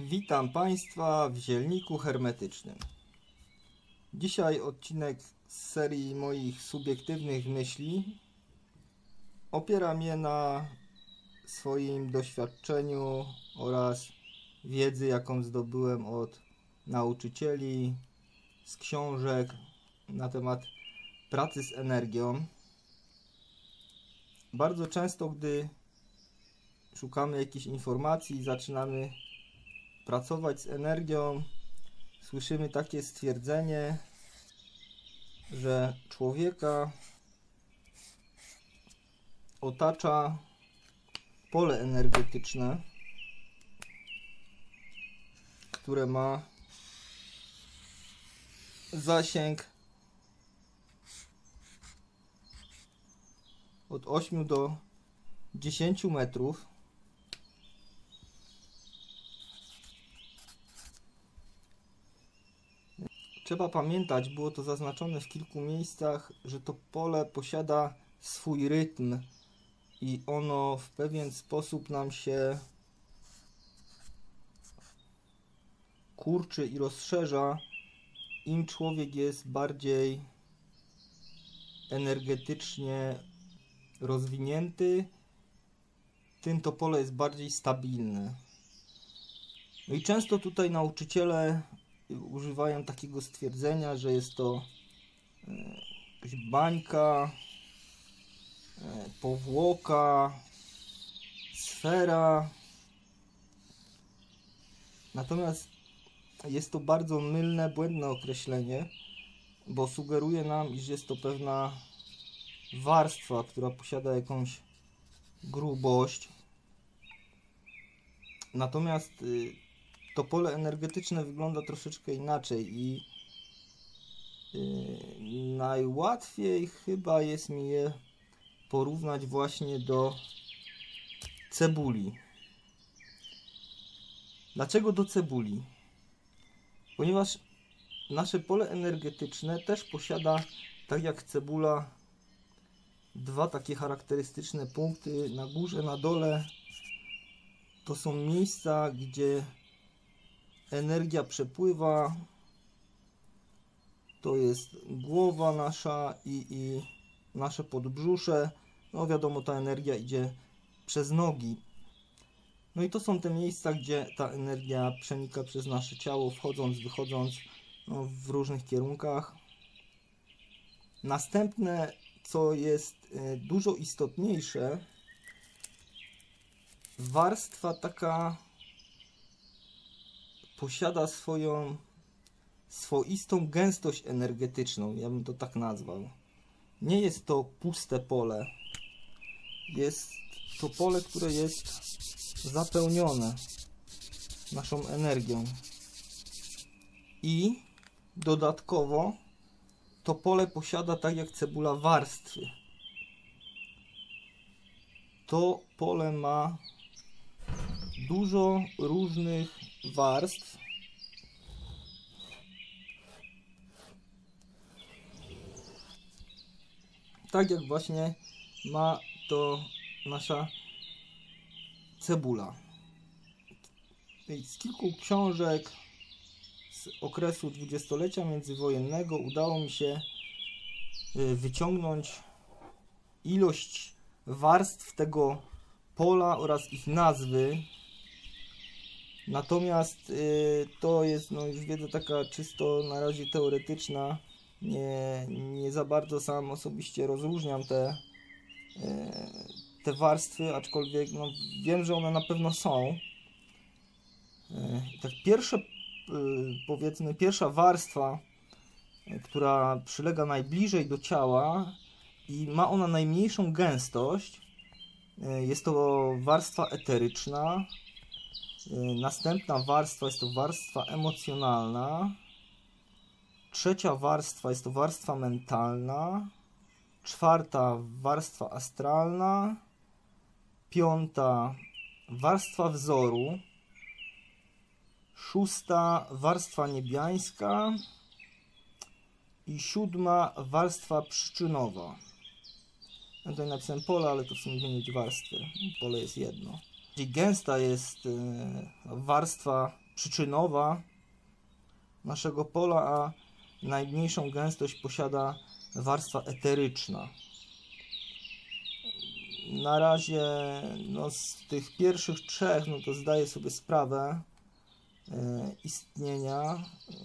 Witam Państwa w zielniku hermetycznym. Dzisiaj odcinek z serii moich subiektywnych myśli. Opieram je na swoim doświadczeniu oraz wiedzy, jaką zdobyłem od nauczycieli, z książek na temat pracy z energią. Bardzo często, gdy szukamy jakichś informacji i zaczynamy pracować z energią, słyszymy takie stwierdzenie, że człowieka otacza pole energetyczne, które ma zasięg od 8 do 10 metrów. Trzeba pamiętać, było to zaznaczone w kilku miejscach, że to pole posiada swój rytm i ono w pewien sposób nam się kurczy i rozszerza, im człowiek jest bardziej energetycznie rozwinięty, tym to pole jest bardziej stabilne. No i często tutaj nauczyciele używają takiego stwierdzenia, że jest to jakaś bańka, powłoka, sfera. Natomiast jest to bardzo mylne, błędne określenie, bo sugeruje nam, iż jest to pewna warstwa, która posiada jakąś grubość. Natomiast to pole energetyczne wygląda troszeczkę inaczej i najłatwiej chyba jest mi je porównać właśnie do cebuli. Dlaczego do cebuli? Ponieważ nasze pole energetyczne też posiada, tak jak cebula, dwa takie charakterystyczne punkty. Na górze, na dole to są miejsca, gdzie energia przepływa. To jest głowa nasza i nasze podbrzusze. No wiadomo, ta energia idzie przez nogi. No i to są te miejsca, gdzie ta energia przenika przez nasze ciało, wchodząc, wychodząc, no, w różnych kierunkach. Następne, co jest dużo istotniejsze, warstwa taka posiada swoistą gęstość energetyczną, ja bym to tak nazwał. Nie jest to puste pole. Jest to pole, które jest zapełnione naszą energią. I dodatkowo to pole posiada, tak jak cebula, warstwy. To pole ma dużo różnych warstw. Tak jak właśnie ma to nasza cebula. Z kilku książek z okresu dwudziestolecia międzywojennego udało mi się wyciągnąć ilość warstw tego pola oraz ich nazwy. Natomiast to jest już wiedza taka czysto na razie teoretyczna. Nie za bardzo sam osobiście rozróżniam te warstwy, aczkolwiek wiem, że one na pewno są. Tak pierwsza warstwa, która przylega najbliżej do ciała i ma ona najmniejszą gęstość, jest to warstwa eteryczna. Następna warstwa jest to warstwa emocjonalna. Trzecia warstwa jest to warstwa mentalna. Czwarta warstwa astralna. Piąta warstwa wzoru. Szósta warstwa niebiańska. I siódma warstwa przyczynowa. Ja tutaj napisałem pole, ale to w sumie wymienić warstwy. Pole jest jedno. Gęsta jest warstwa przyczynowa naszego pola, a najmniejszą gęstość posiada warstwa eteryczna. Na razie no, z tych pierwszych trzech, no to zdaję sobie sprawę istnienia,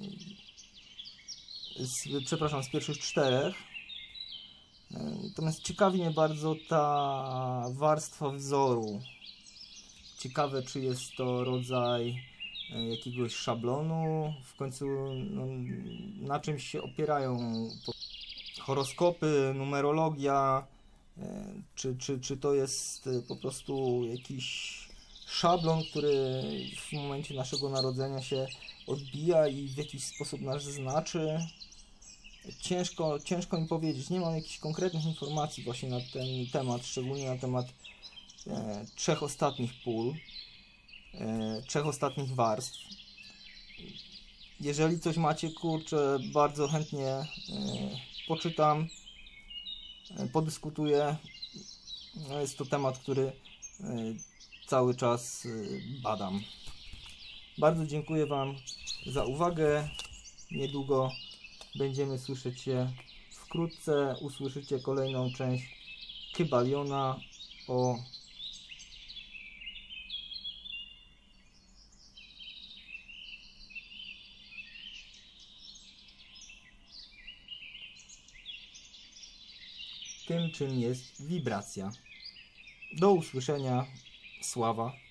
z pierwszych czterech. Natomiast ciekawi mnie bardzo ta warstwa wzoru. Ciekawe, czy jest to rodzaj jakiegoś szablonu, w końcu no, na czymś się opierają horoskopy, numerologia, czy to jest po prostu jakiś szablon, który w momencie naszego narodzenia się odbija i w jakiś sposób nas znaczy. Ciężko mi powiedzieć, nie mam jakichś konkretnych informacji właśnie na ten temat, szczególnie na temat trzech ostatnich pól, trzech ostatnich warstw. Jeżeli coś macie, kurczę, bardzo chętnie poczytam, podyskutuję. No jest to temat, który cały czas badam. Bardzo dziękuję Wam za uwagę. Niedługo będziemy słyszeć się wkrótce. Usłyszycie kolejną część Kybaliona o tym, czym jest wibracja. Do usłyszenia. Sława.